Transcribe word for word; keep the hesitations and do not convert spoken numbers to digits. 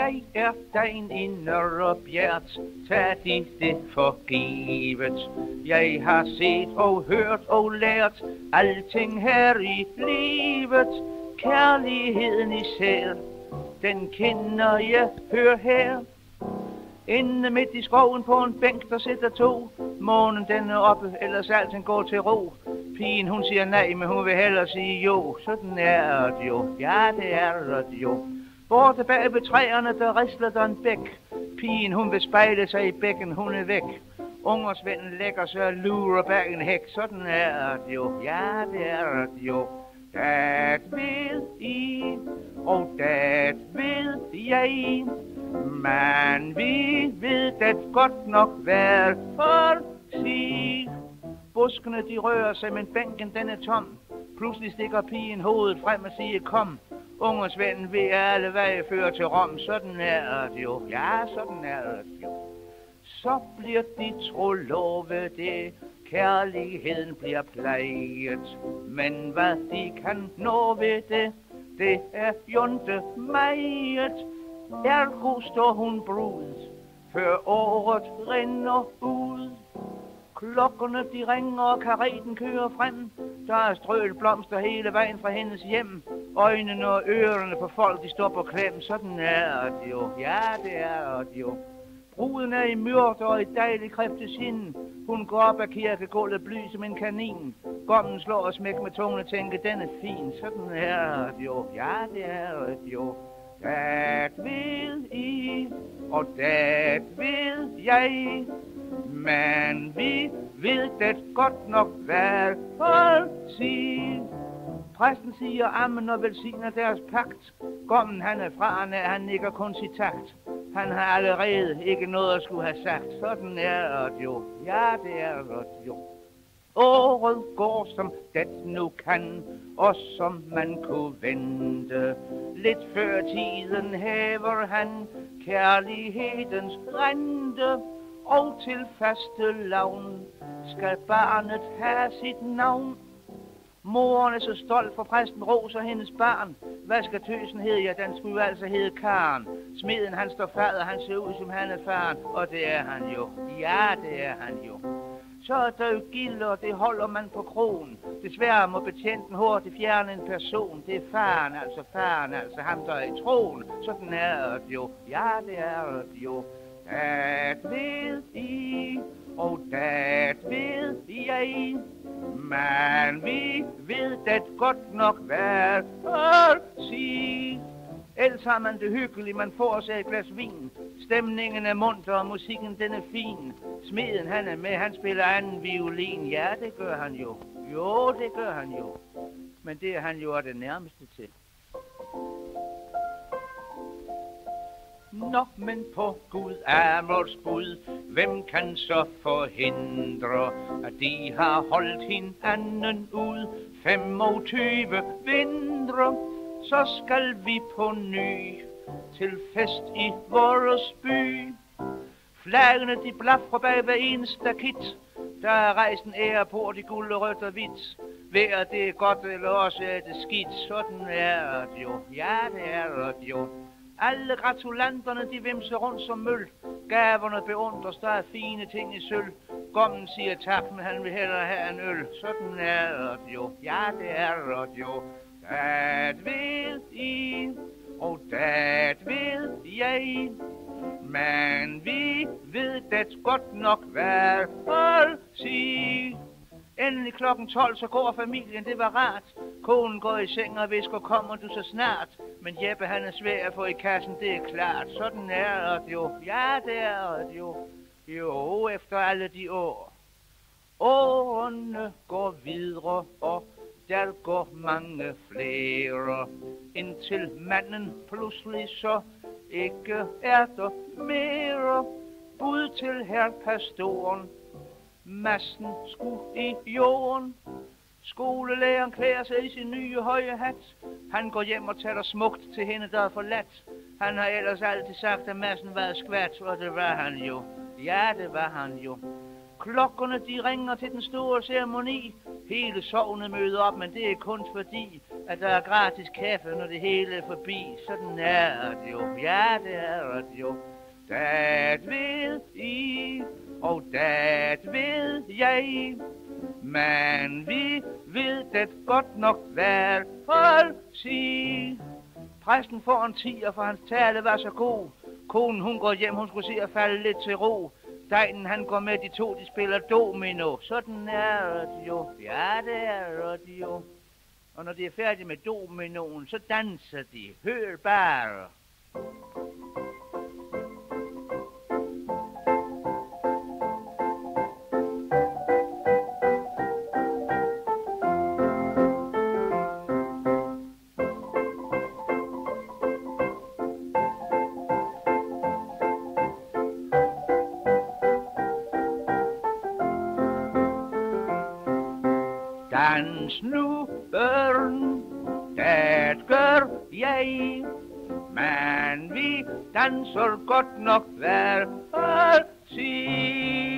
Jeg er dagen i Nørrebjerg, tag de det for givet. Jeg har set og hørt og lært alting her i livet. Kærligheden især, den kender jeg, hør her. Inde midt i skoven på en bænk, der sidder to. Månen den er oppe, ellers alting går til ro. Pigen hun siger nej, men hun vil hellere sige jo. Sådan er det jo, ja det er det jo. Borte bag ved træerne, der risler der en bæk. Pigen hun vil spejle sig i bækken, hun er væk. Ungersvennen lægger sig og lurer bag en hæk. Sådan er det jo, ja det er det jo. Dat ved I, og dat ved jeg. Men vi ved det godt nok hver for sig. Buskene de rører sig, men bænken den er tom. Pludselig stikker pigen hovedet frem og siger kom. Ungersvennen vil alle veje føre til Rom. Sådan er det jo, ja sådan er det jo. Så bliver de trolovet det. Kærligheden bliver plejet. Men hvad de kan nå ved det, det er junte meget. Ergo står hun brud, før året rinder ud. Klokkerne de ringer, og kareten kører frem. Der er strøet blomster hele vejen fra hendes hjem. Øjnene og ørerne på folk, de står på klem. Sådan er det jo, ja det er det jo. Bruden er i mørkt og i dejlig kræftes sind. Hun går op ad kirkegulvet bly som en kanin. Gommen slår og smæk med tungen og tænker, den er fin. Sådan er det jo, ja det er det jo. Dat ved I, og dat ved jeg. Men vi ved det godt nok hver for sig. Præsten siger amen og velsigner deres pagt. Gommen han er fra, han, er, han nikker kun sit takt. Han har allerede ikke noget at skulle have sagt. Sådan er det jo, ja det er det jo. Året går som det nu kan, og som man kunne vente. Lidt før tiden hæver han kærlighedens rente. Og til faste lavn skal barnet have sit navn. Moren er så stolt, for præsten roser hendes barn. Hvad skal tøsen hedde? Ja, den skulle altså hedde Karen. Smeden han står fader, han ser ud som han er faren. Og det er han jo, ja det er han jo. Så er der jo gild, og det holder man på krogen. Desværre må betjenten hurtigt fjerne en person. Det er faren, altså faren, altså ham der er i troen. Sådan er det jo, ja det er det jo. Dat ved I, og dat ved jeg. Men vi ved det godt nok hver for sig. Ellers har man det hyggeligt, man får sig et glas vin. Stemningen er munter, og musikken den er fin. Smeden han er med, han spiller anden violin. Ja, det gør han jo. Jo, det gør han jo. Men det er han jo det nærmeste til. Nå, men på Gud er vores bud, hvem kan så forhindre, at de har holdt hinanden ud femogtyve vintre. Så skal vi på ny til fest i vores by. Flaggene de blafrer bag hver eneste stakit. Der er rejst en æreport i guld og rødt og hvidt. Vejret det er godt, eller også er det skidt. Sådan er det jo, ja det er det jo. Alle gratulanterne de vimser rundt som møl. Gaverne beundres, der er fine ting i sølv. Gommen siger tak, men han vil hellere have en øl. Sådan er det jo, ja det er det jo. Dat ved I, og dat ved jeg. Men vi ved det godt nok hver for sig. Endelig klokken tolv, så går familien, det var rart. Konen går i seng og visker, kommer du så snart? Men Jeppe han er svær at få i kassen, det er klart. Sådan er det jo, ja det er det jo. Jo, efter alle de år. Årene går videre, og der går mange flere. Indtil manden pludselig så ikke er der mere. Bud til herr pastoren, massen skulle i jorden. Skolelæreren klæder sig i sin nye høje hat. Han går hjem og taler smukt til hende, der er forladt. Han har ellers altid sagt, at massen var skvat, og det var han jo. Ja, det var han jo. Klokkerne de ringer til den store ceremoni. Hele sognet møder op, men det er kun fordi, at der er gratis kaffe, når det hele er forbi. Sådan er det jo, ja, det er det jo. Det ved I, og det ved jeg. Men vi ved det godt nok hver folk sige. Præsten får en tier, for hans tale var så god. Konen hun går hjem, hun skulle se at falde lidt til ro. Degnen han går med, de to de spiller domino. Sådan er det jo, ja det er det jo. Og når de er færdige med dominoen, så danser de. Hør bare. Dans nu, børn, det gør jeg, men vi danser godt nok hver altid.